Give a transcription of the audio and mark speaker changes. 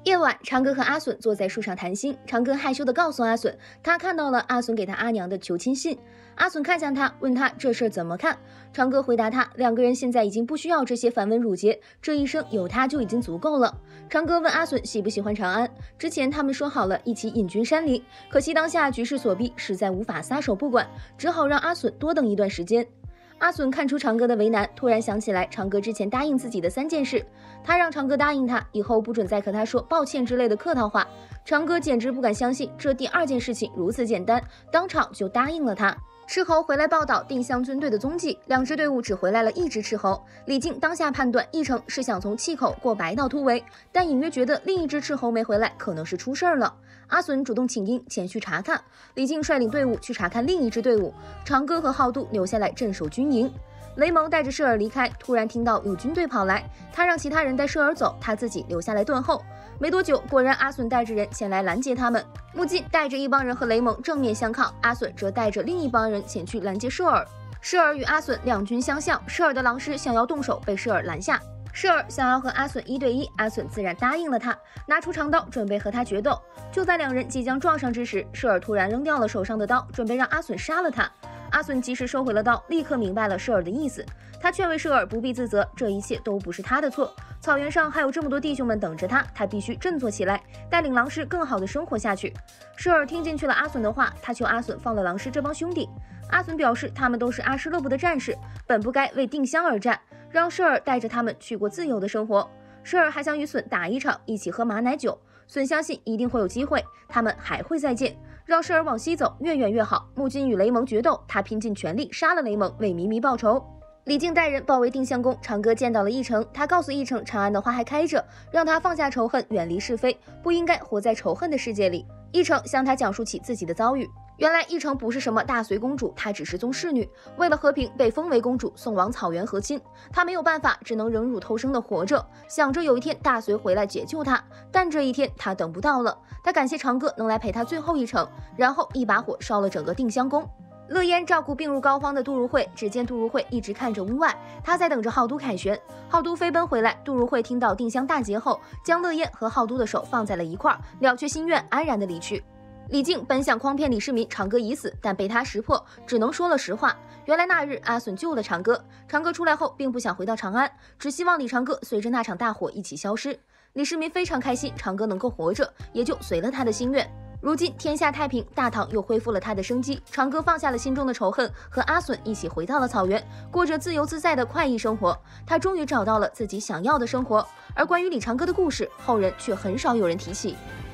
Speaker 1: 夜晚，长歌和阿笋坐在树上谈心。长歌害羞地告诉阿笋，他看到了阿笋给他阿娘的求亲信。阿笋看向他，问他这事儿怎么看。长歌回答他，两个人现在已经不需要这些繁文缛节，这一生有他就已经足够了。长歌问阿笋喜不喜欢长安，之前他们说好了一起隐居山林，可惜当下局势所逼，实在无法撒手不管，只好让阿笋多等一段时间。阿笋看出长歌的为难，突然想起来长歌之前答应自己的3件事，他让长歌答应他以后不准再和他说抱歉之类的客套话。长歌简直不敢相信这第2件事情如此简单，当场就答应了他。斥候回来报道定襄军队的踪迹，2支队伍只回来了1支斥候。李靖当下判断义成是想从碛口过白道突围，但隐约觉得另一支斥候没回来，可能是出事儿了。阿笋主动请缨前去查看，李靖率领队伍去查看另一支队伍，长歌和浩都留下来镇守军营。雷蒙带着舍尔离开，突然听到有军队跑来，他让其他人带舍尔走，他自己留下来断后。没多久，果然阿笋带着人前来拦截他们。木进带着一帮人和雷蒙正面相抗，阿笋则带着另一帮人前去拦截舍尔。舍尔与阿笋两军相向，舍尔的狼师想要动手，被舍尔拦下。舍尔想要和阿笋1对1，阿笋自然答应了他，拿出长刀准备和他决斗。就在2人即将撞上之时，舍尔突然扔掉了手上的刀，准备让阿笋杀了他。阿笋及时收回了刀，立刻明白了舍尔的意思。他劝慰舍尔不必自责，这一切都不是他的错。草原上还有这么多弟兄们等着他，他必须振作起来，带领狼师更好的生活下去。舍尔听进去了阿笋的话，他求阿笋放了狼师这帮兄弟。阿笋表示他们都是阿什勒部的战士，本不该为定襄而战，让舍尔带着他们去过自由的生活。舍尔还想与笋打一场，一起喝马奶酒。笋相信一定会有机会，他们还会再见。让舍尔往西走，越远越好。木金与雷蒙决斗，他拼尽全力杀了雷蒙，为迷迷报仇。李靖带人包围定襄宫，长歌见到了义成，他告诉义成长安的花还开着，让他放下仇恨，远离是非，不应该活在仇恨的世界里。义成向他讲述起自己的遭遇。原来义成不是什么大隋公主，她只是宗室女，为了和平被封为公主，送往草原和亲。她没有办法，只能忍辱偷生的活着，想着有一天大隋回来解救她，但这一天她等不到了。她感谢长歌能来陪她最后一程，然后一把火烧了整个定襄宫。乐烟照顾病入膏肓的杜如晦，只见杜如晦一直看着屋外，他在等着浩都凯旋。浩都飞奔回来，杜如晦听到定襄大捷后，将乐烟和浩都的手放在了一块，了却心愿，安然的离去。李靖本想诓骗李世民长歌已死，但被他识破，只能说了实话。原来那日阿笋救了长歌，长歌出来后并不想回到长安，只希望李长歌随着那场大火一起消失。李世民非常开心长歌能够活着，也就随了他的心愿。如今天下太平，大唐又恢复了他的生机，长歌放下了心中的仇恨，和阿笋一起回到了草原，过着自由自在的快意生活。他终于找到了自己想要的生活。而关于李长歌的故事，后人却很少有人提起。